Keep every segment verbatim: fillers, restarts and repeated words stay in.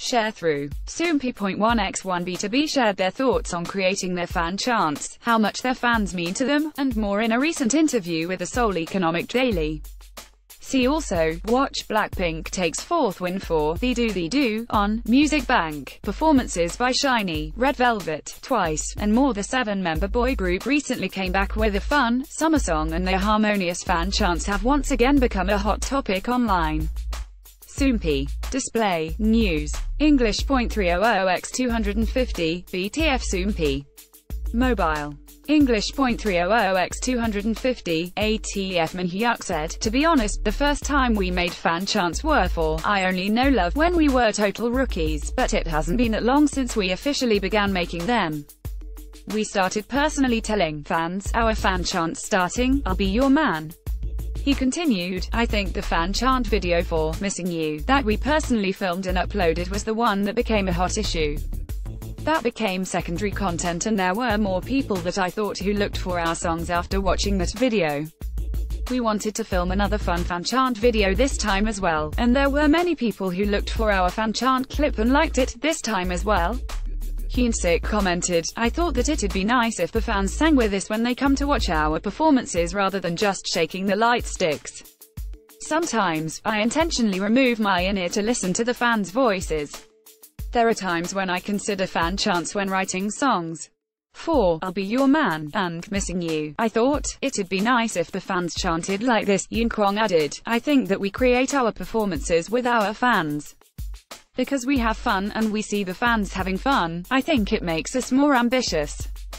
Sharethrough, Soompi point one x one B T O B shared their thoughts on creating their fan chants, how much their fans mean to them, and more in a recent interview with the Seoul Economic Daily. See also, watch Blackpink takes fourth win for The Do The Do on Music Bank, performances by SHINee, Red Velvet, Twice, and more. The seven-member boy group recently came back with a fun, summer song, and their harmonious fan chants have once again become a hot topic online. Soompi. Display. News. English point three hundred by two hundred fifty, B T F Soompi. Mobile. English point three hundred by two hundred fifty, A T F Minhyuk said, "To be honest, the first time we made fan chants were for I Only Know Love when we were total rookies, but it hasn't been that long since we officially began making them. We started personally telling fans our fan chants starting, I'll be your man." He continued, "I think the fan chant video for Missing You that we personally filmed and uploaded was the one that became a hot issue. That became secondary content, and there were more people that I thought who looked for our songs after watching that video. We wanted to film another fun fan chant video this time as well, and there were many people who looked for our fan chant clip and liked it this time as well." Hyunsik commented, "I thought that it'd be nice if the fans sang with us when they come to watch our performances rather than just shaking the light sticks. Sometimes, I intentionally remove my in-ear to listen to the fans' voices. There are times when I consider fan chants when writing songs. For I'll Be Your Man and Missing You, I thought it'd be nice if the fans chanted like this." Yunkwang added, "I think that we create our performances with our fans. Because we have fun, and we see the fans having fun, I think it makes us more ambitious."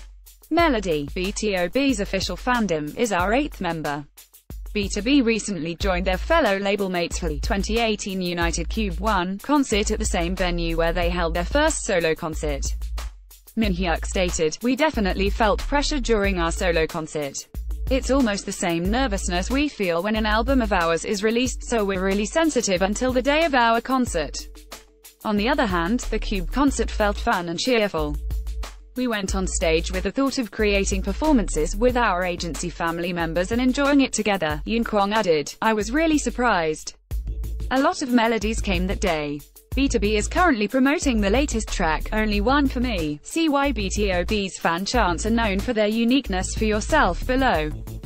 Melody, B T O B's official fandom, is our eighth member. B T O B recently joined their fellow label mates for the twenty eighteen United Cube One concert at the same venue where they held their first solo concert. Minhyuk stated, "We definitely felt pressure during our solo concert. It's almost the same nervousness we feel when an album of ours is released, so we're really sensitive until the day of our concert. On the other hand, the Cube concert felt fun and cheerful. We went on stage with the thought of creating performances with our agency family members and enjoying it together." Yunkwang added, "I was really surprised. A lot of melodies came that day." B T O B is currently promoting the latest track, Only One For Me. See why B T O B's fan chants are known for their uniqueness for yourself below.